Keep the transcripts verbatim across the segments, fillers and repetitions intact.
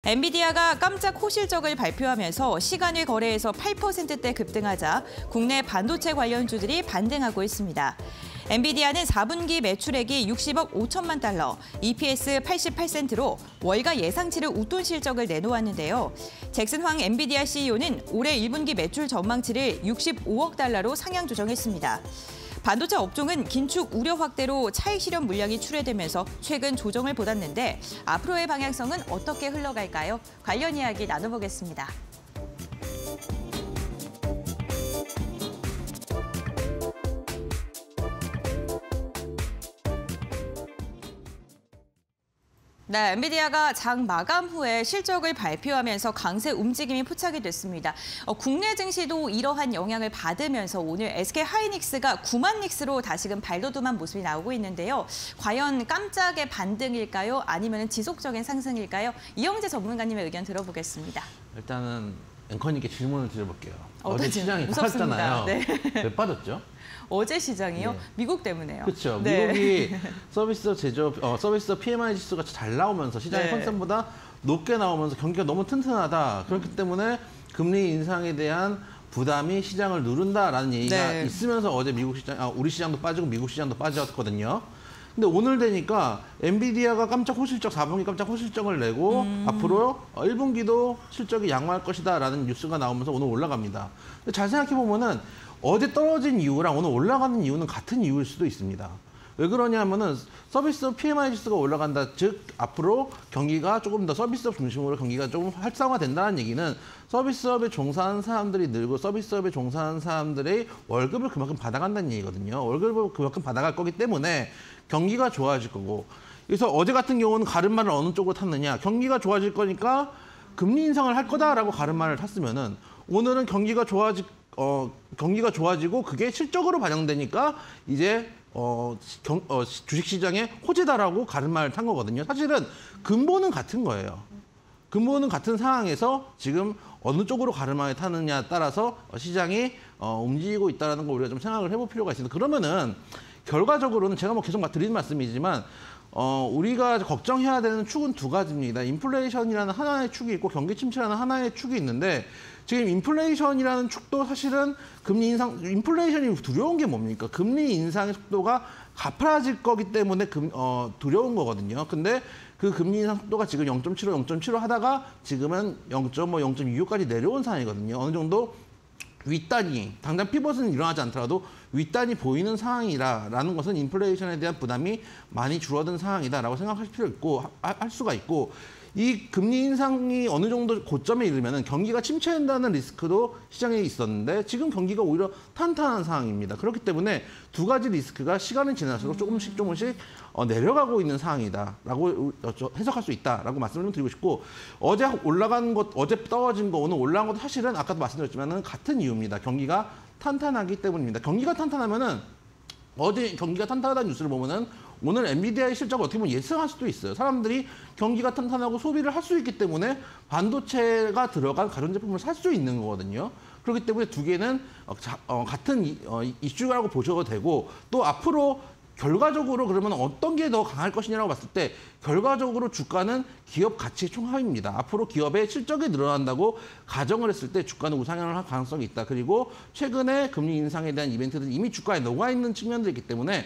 엔비디아가 깜짝 호실적을 발표하면서 시간의 거래에서 팔 퍼센트대 급등하자 국내 반도체 관련주들이 반등하고 있습니다. 엔비디아는 사 분기 매출액이 육십억 오천만 달러, 이피에스 팔십팔 센트로 월가 예상치를 웃돈 실적을 내놓았는데요. 잭슨 황 엔비디아 씨이오는 올해 일 분기 매출 전망치를 육십오억 달러로 상향 조정했습니다. 반도체 업종은 긴축 우려 확대로 차익 실현 물량이 출회되면서 최근 조정을 보았는데 앞으로의 방향성은 어떻게 흘러갈까요? 관련 이야기 나눠보겠습니다. 네, 엔비디아가 장 마감 후에 실적을 발표하면서 강세 움직임이 포착이 됐습니다. 어, 국내 증시도 이러한 영향을 받으면서 오늘 에스케이하이닉스가 구만 닉스로 다시금 발돋움한 모습이 나오고 있는데요. 과연 깜짝의 반등일까요? 아니면 지속적인 상승일까요? 이영재 전문가님의 의견 들어보겠습니다. 일단은 앵커님께 질문을 드려볼게요. 어제 시장이 무섭습니다. 빠졌잖아요. 네. 왜 빠졌죠? 어제 시장이요? 네. 미국 때문에요. 그렇죠. 네. 미국이 서비스 제조업, 어, 서비스 피엠아이 지수가 잘 나오면서 시장의 네. 컨센보다 높게 나오면서 경기가 너무 튼튼하다. 그렇기 때문에 금리 인상에 대한 부담이 시장을 누른다라는 얘기가 네. 있으면서 어제 미국 시장, 아, 우리 시장도 빠지고 미국 시장도 빠졌거든요. 근데 오늘 되니까 엔비디아가 깜짝 호실적, 사 분기 깜짝 호실적을 내고 음. 앞으로 일 분기도 실적이 양호할 것이다라는 뉴스가 나오면서 오늘 올라갑니다. 근데 잘 생각해 보면은 어제 떨어진 이유랑 오늘 올라가는 이유는 같은 이유일 수도 있습니다. 왜 그러냐면은 서비스업 피엠아이 지수가 올라간다. 즉 앞으로 경기가 조금 더 서비스업 중심으로 경기가 조금 활성화된다는 얘기는 서비스업에 종사하는 사람들이 늘고 서비스업에 종사하는 사람들의 월급을 그만큼 받아간다는 얘기거든요. 월급을 그만큼 받아갈 거기 때문에 경기가 좋아질 거고. 그래서 어제 같은 경우는 가름마를 어느 쪽으로 탔느냐. 경기가 좋아질 거니까 금리 인상을 할 거다라고 가름마를 탔으면은 오늘은 경기가 좋아질 어, 경기가 좋아지고 그게 실적으로 반영되니까 이제 어, 경, 어, 주식시장의 호재다라고 가름마를 탄 거거든요. 사실은 근본은 같은 거예요. 근본은 같은 상황에서 지금 어느 쪽으로 가름마에 타느냐에 따라서 시장이 어, 움직이고 있다는 걸 우리가 좀 생각을 해볼 필요가 있습니다. 그러면은 결과적으로는 제가 뭐 계속 드리는 말씀이지만 어, 우리가 걱정해야 되는 축은 두 가지입니다. 인플레이션이라는 하나의 축이 있고 경기 침체라는 하나의 축이 있는데 지금 인플레이션이라는 축도 사실은 금리 인상, 인플레이션이 두려운 게 뭡니까? 금리 인상의 속도가 가파라질 거기 때문에 금, 어, 두려운 거거든요. 근데 그 금리 인상 속도가 지금 영 점 칠오, 영 점 칠오 하다가 지금은 영 점 오, 영 점 이오까지 내려온 상황이거든요. 어느 정도 윗단이, 당장 피벗은 일어나지 않더라도 윗단이 보이는 상황이라는 것은 인플레이션에 대한 부담이 많이 줄어든 상황이다라고 생각할 필요 있고, 할 수가 있고, 이 금리 인상이 어느 정도 고점에 이르면 경기가 침체된다는 리스크도 시장에 있었는데 지금 경기가 오히려 탄탄한 상황입니다. 그렇기 때문에 두 가지 리스크가 시간이 지날수록 조금씩 조금씩 내려가고 있는 상황이다라고 해석할 수 있다라고 말씀을 좀 드리고 싶고 어제 올라간 것, 어제 떨어진 거, 오늘 올라간 것도 사실은 아까도 말씀드렸지만은 같은 이유입니다. 경기가 탄탄하기 때문입니다. 경기가 탄탄하면은 어제 경기가 탄탄하다는 뉴스를 보면은 오늘 엔비디아의 실적을 어떻게 보면 예상할 수도 있어요. 사람들이 경기가 탄탄하고 소비를 할 수 있기 때문에 반도체가 들어간 가전제품을 살 수 있는 거거든요. 그렇기 때문에 두 개는 같은 이슈라고 보셔도 되고 또 앞으로 결과적으로 그러면 어떤 게 더 강할 것이냐라고 봤을 때 결과적으로 주가는 기업 가치의 총합입니다. 앞으로 기업의 실적이 늘어난다고 가정을 했을 때 주가는 우상향을 할 가능성이 있다. 그리고 최근에 금리 인상에 대한 이벤트들이 이미 주가에 녹아있는 측면들이 있기 때문에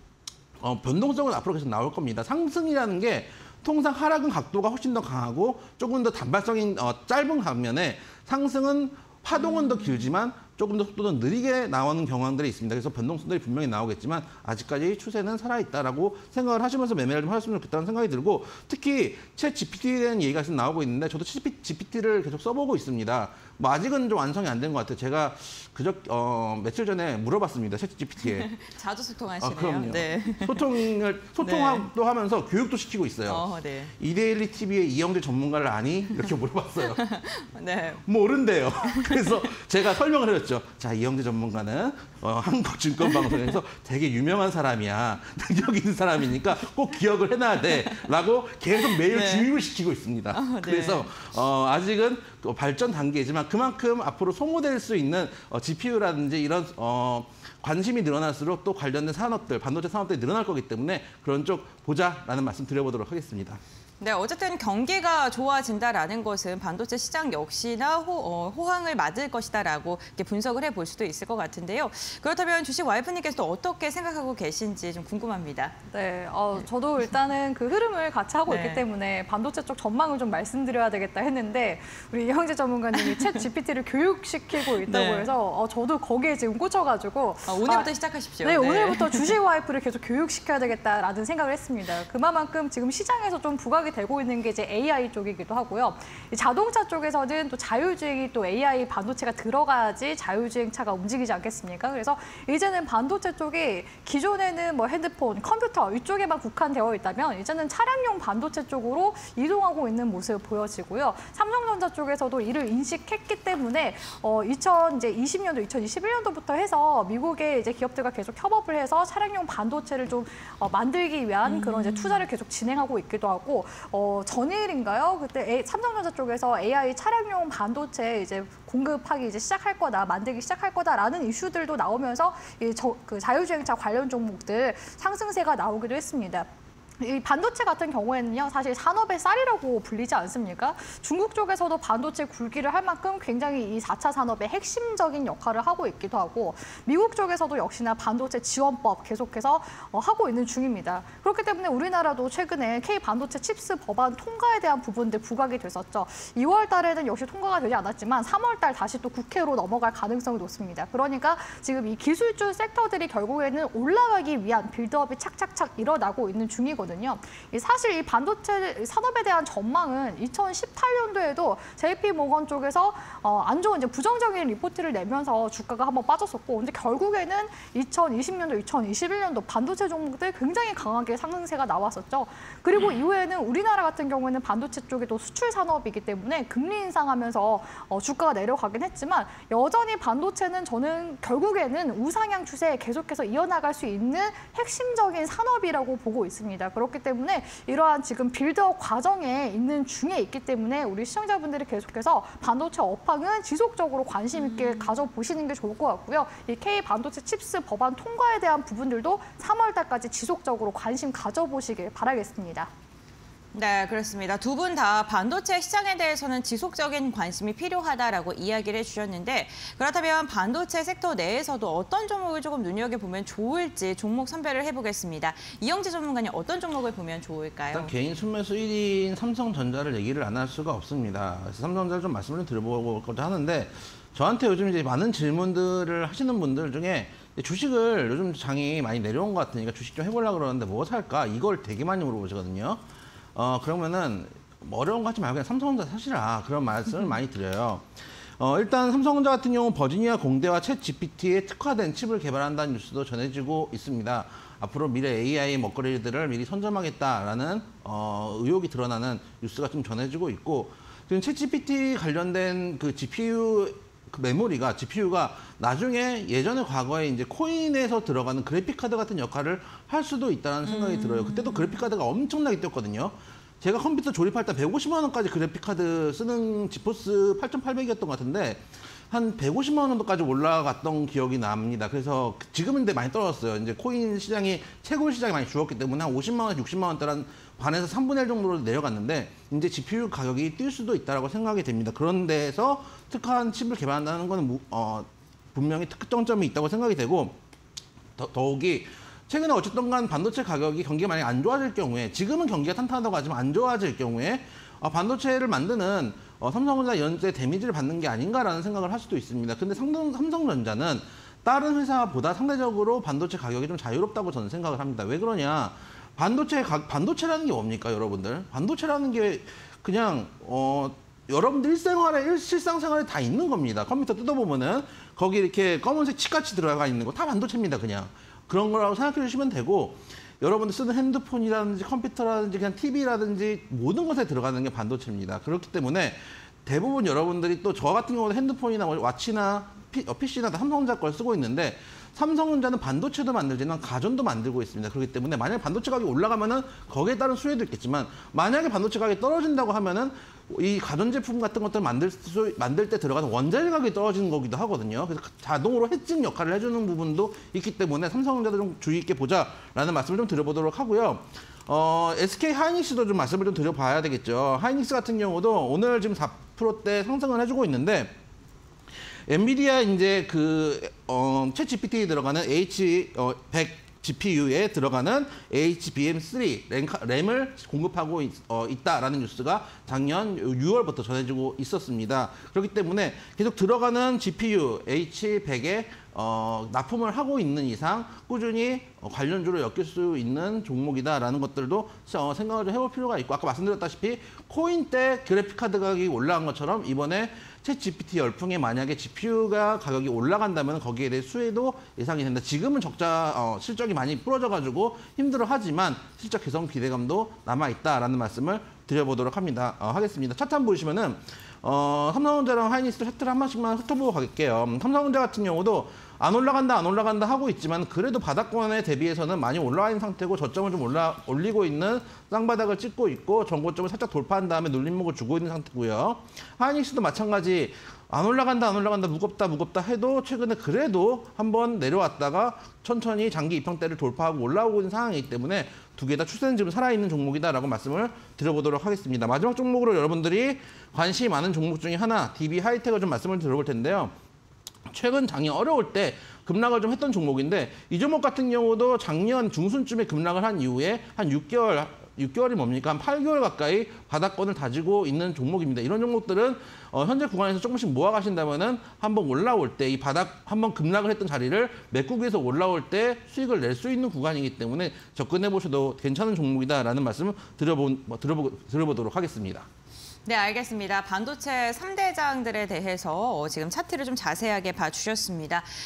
어, 변동성은 앞으로 계속 나올 겁니다. 상승이라는 게 통상 하락은 각도가 훨씬 더 강하고 조금 더 단발성인 어, 짧은 반면에 상승은 파동은 더 길지만 조금 더 속도는 느리게 나오는 경향들이 있습니다. 그래서 변동성들이 분명히 나오겠지만 아직까지 추세는 살아있다라고 생각을 하시면서 매매를 좀 하셨으면 좋겠다는 생각이 들고 특히 챗 지피티에 대한 얘기가 지금 나오고 있는데 저도 챗 지피티를 계속 써보고 있습니다. 뭐 아직은 좀 완성이 안 된 것 같아요. 제가 그저 어, 며칠 전에 물어봤습니다. 챗 지피티에. 자주 소통하시네요. 아, 그럼요. 네. 소통을 소통도 네. 하면서 교육도 시키고 있어요. 어, 네. 이데일리 티비의 이영재 전문가를 아니? 이렇게 물어봤어요. 네. 모른대요. 그래서 제가 설명을 해줬죠. 자, 이영재 전문가는 어, 한국증권방송에서 되게 유명한 사람이야. 능력 있는 사람이니까 꼭 기억을 해놔야 돼. 라고 계속 매일 네. 주입을 시키고 있습니다. 어, 네. 그래서 어, 아직은 발전 단계지만 그만큼 앞으로 소모될 수 있는 어, 지피유라든지 이런 어, 관심이 늘어날수록 또 관련된 산업들, 반도체 산업들이 늘어날 거기 때문에 그런 쪽 보자라는 말씀 드려보도록 하겠습니다. 네, 어쨌든 경기가 좋아진다라는 것은 반도체 시장 역시나 호, 어, 호황을 맞을 것이다라고 이렇게 분석을 해볼 수도 있을 것 같은데요. 그렇다면 주식 와이프님께서도 어떻게 생각하고 계신지 좀 궁금합니다. 네, 어, 저도 일단은 그 흐름을 같이 하고 네. 있기 때문에 반도체 쪽 전망을 좀 말씀드려야 되겠다 했는데 우리 이형재 전문가님이 챗 지피티를 교육시키고 있다고 네. 해서 어, 저도 거기에 지금 꽂혀가지고 아, 오늘부터 아, 시작하십시오. 네, 네. 오늘부터 주식 와이프를 계속 교육시켜야 되겠다라는 생각을 했습니다. 그만큼 지금 시장에서 좀 부각이 되고 있는 게 이제 에이아이 쪽이기도 하고요. 이 자동차 쪽에서는 또 자율주행이 또 에이아이 반도체가 들어가야지 자율주행차가 움직이지 않겠습니까? 그래서 이제는 반도체 쪽이 기존에는 뭐 핸드폰, 컴퓨터 이쪽에만 국한되어 있다면 이제는 차량용 반도체 쪽으로 이동하고 있는 모습 보여지고요. 삼성전자 쪽에서도 이를 인식했기 때문에 어, 이천이십 년도, 이천이십일 년도부터 해서 미국의 이제 기업들과 계속 협업을 해서 차량용 반도체를 좀 어, 만들기 위한 그런 이제 투자를 계속 진행하고 있기도 하고 어, 전일인가요? 그때 A, 삼성전자 쪽에서 에이아이 차량용 반도체 이제 공급하기 이제 시작할 거다, 만들기 시작할 거다라는 이슈들도 나오면서 이 저, 그 자율주행차 관련 종목들 상승세가 나오기도 했습니다. 이 반도체 같은 경우에는요, 사실 산업의 쌀이라고 불리지 않습니까? 중국 쪽에서도 반도체 굴기를 할 만큼 굉장히 이 사 차 산업의 핵심적인 역할을 하고 있기도 하고, 미국 쪽에서도 역시나 반도체 지원법 계속해서 어, 하고 있는 중입니다. 그렇기 때문에 우리나라도 최근에 K 반도체 칩스 법안 통과에 대한 부분들 부각이 됐었죠. 이월 달에는 역시 통과가 되지 않았지만 삼월 달 다시 또 국회로 넘어갈 가능성이 높습니다. 그러니까 지금 이 기술주 섹터들이 결국에는 올라가기 위한 빌드업이 착착착 일어나고 있는 중이거든요. 사실 이 반도체 산업에 대한 전망은 이천십팔 년도에도 제이피모건 쪽에서 어, 안 좋은 이제 부정적인 리포트를 내면서 주가가 한번 빠졌었고, 근데 결국에는 이천이십 년도, 이천이십일 년도 반도체 종목들 굉장히 강하게 상승세가 나왔었죠. 그리고 이후에는 우리나라 같은 경우에는 반도체 쪽이 또 수출 산업이기 때문에 금리 인상하면서 어, 주가가 내려가긴 했지만 여전히 반도체는 저는 결국에는 우상향 추세에 계속해서 이어나갈 수 있는 핵심적인 산업이라고 보고 있습니다. 그렇기 때문에 이러한 지금 빌드업 과정에 있는 중에 있기 때문에 우리 시청자분들이 계속해서 반도체 업황은 지속적으로 관심 있게 음. 가져보시는 게 좋을 것 같고요. 이 K 반도체 칩스 법안 통과에 대한 부분들도 삼월 달까지 지속적으로 관심 가져보시길 바라겠습니다. 네, 그렇습니다. 두 분 다 반도체 시장에 대해서는 지속적인 관심이 필요하다라고 이야기를 해주셨는데, 그렇다면 반도체 섹터 내에서도 어떤 종목을 조금 눈여겨보면 좋을지 종목 선별을 해보겠습니다. 이영재 전문가님, 어떤 종목을 보면 좋을까요? 일단 개인 순매수 일 위인 삼성전자를 얘기를 안 할 수가 없습니다. 그래서 삼성전자를 좀 말씀을 좀 드려보고자 하는데, 저한테 요즘 이제 많은 질문들을 하시는 분들 중에 주식을 요즘 장이 많이 내려온 것 같으니까 주식 좀 해보려고 그러는데 뭐 살까? 이걸 되게 많이 물어보시거든요. 어, 그러면은 뭐 어려운 거 하지 말고 그냥 삼성전자 사시라, 그런 말씀을 많이 드려요. 어, 일단 삼성전자 같은 경우 버지니아 공대와 챗 지피티에 특화된 칩을 개발한다는 뉴스도 전해지고 있습니다. 앞으로 미래 에이아이 먹거리들을 미리 선점하겠다라는 어, 의혹이 드러나는 뉴스가 좀 전해지고 있고, 지금 챗 지피티 관련된 그 지피유 그 메모리가 지피유가 나중에 예전에 과거에 이제 코인에서 들어가는 그래픽 카드 같은 역할을 할 수도 있다는 생각이 음. 들어요. 그때도 그래픽 카드가 엄청나게 뛰었거든요. 제가 컴퓨터 조립할 때 백오십만 원까지 그래픽 카드 쓰는 지포스 팔천팔백이었던 것 같은데 한 백오십만 원 정도까지 올라갔던 기억이 납니다. 그래서 지금은 근데 많이 떨어졌어요. 이제 코인 시장이 채굴 시장이 많이 줄었기 때문에 한 오십만 원, 육십만 원대란 반에서 삼분의 일 정도로 내려갔는데 이제 지피유 가격이 뛸 수도 있다고 생각이 됩니다. 그런 데에서 특화한 칩을 개발한다는 건 어, 분명히 특정점이 있다고 생각이 되고, 더, 더욱이 최근에 어쨌든 간 반도체 가격이 경기가 만약에 안 좋아질 경우에, 지금은 경기가 탄탄하다고 하지만 안 좋아질 경우에 어, 반도체를 만드는 어, 삼성전자 연재 데미지를 받는 게 아닌가라는 생각을 할 수도 있습니다. 근데 삼성, 삼성전자는 다른 회사보다 상대적으로 반도체 가격이 좀 자유롭다고 저는 생각을 합니다. 왜 그러냐? 반도체, 가, 반도체라는 게 뭡니까, 여러분들? 반도체라는 게 그냥 어, 여러분들 일생활에, 일, 실상생활에 다 있는 겁니다. 컴퓨터 뜯어보면은 거기 이렇게 검은색 칩같이 들어가 있는 거 다 반도체입니다, 그냥. 그런 거라고 생각해 주시면 되고, 여러분들 쓰는 핸드폰이라든지 컴퓨터라든지 그냥 티비라든지 모든 것에 들어가는 게 반도체입니다. 그렇기 때문에 대부분 여러분들이 또 저 같은 경우도 핸드폰이나 와치나 피, 어, 피씨나 다 삼성전자 걸 쓰고 있는데, 삼성전자는 반도체도 만들지만 가전도 만들고 있습니다. 그렇기 때문에 만약에 반도체 가격이 올라가면은 거기에 따른 수혜도 있겠지만, 만약에 반도체 가격이 떨어진다고 하면은 이 가전제품 같은 것들을 만들 수, 만들 때 들어가는 원자재 가격이 떨어지는 거기도 하거든요. 그래서 자동으로 해칭 역할을 해주는 부분도 있기 때문에 삼성전자도 좀 주의 있게 보자라는 말씀을 좀 드려보도록 하고요. 어, 에스케이 하이닉스도 좀 말씀을 좀 드려봐야 되겠죠. 하이닉스 같은 경우도 오늘 지금 사 퍼센트대 상승을 해주고 있는데 엔비디아 이제 그 어, 챗 지피티에 들어가는 에이치 백 지피유에 들어가는 에이치비엠 쓰리 램을 공급하고 있, 어, 있다라는 뉴스가 작년 유월부터 전해지고 있었습니다. 그렇기 때문에 계속 들어가는 지피유 에이치 백에 어, 납품을 하고 있는 이상 꾸준히 어, 관련주로 엮일 수 있는 종목이다라는 것들도 어, 생각을 좀 해볼 필요가 있고, 아까 말씀드렸다시피 코인 때 그래픽카드 가격이 올라간 것처럼 이번에 챗 지피티 열풍에 만약에 지피유가 가격이 올라간다면 거기에 대해 수혜도 예상이 된다. 지금은 적자 어, 실적이 많이 부러져가지고 힘들어하지만 실적 개선 기대감도 남아있다라는 말씀을 드려보도록 합니다. 어, 하겠습니다. 차트 한번 보시면은 어, 삼성전자랑 하이닉스 차트를 한 번씩만 훑어보고 갈게요. 삼성전자 같은 경우도 안 올라간다 안 올라간다 하고 있지만 그래도 바닥권에 대비해서는 많이 올라와 있는 상태고 저점을 좀 올라 올리고 있는 쌍바닥을 찍고 있고 전고점을 살짝 돌파한 다음에 눌림목을 주고 있는 상태고요. 하이닉스도 마찬가지 안 올라간다 안 올라간다 무겁다 무겁다 해도 최근에 그래도 한번 내려왔다가 천천히 장기 이평대를 돌파하고 올라오고 있는 상황이기 때문에 두 개 다 추세는 지금 살아있는 종목이다라고 말씀을 드려보도록 하겠습니다. 마지막 종목으로 여러분들이 관심이 많은 종목 중에 하나 디비 하이텍을 좀 말씀을 드려볼 텐데요. 최근 장이 어려울 때 급락을 좀 했던 종목인데 이 종목 같은 경우도 작년 중순쯤에 급락을 한 이후에 한 육 개월, 육 개월이 뭡니까? 한 팔 개월 가까이 바닥권을 다지고 있는 종목입니다. 이런 종목들은 어, 현재 구간에서 조금씩 모아가신다면은 한번 올라올 때 이 바닥 한번 급락을 했던 자리를 메꾸기에서 올라올 때 수익을 낼 수 있는 구간이기 때문에 접근해 보셔도 괜찮은 종목이다라는 말씀을 드려보, 뭐, 드려보, 드려보도록 하겠습니다. 네, 알겠습니다. 반도체 삼 대장들에 대해서 지금 차트를 좀 자세하게 봐주셨습니다.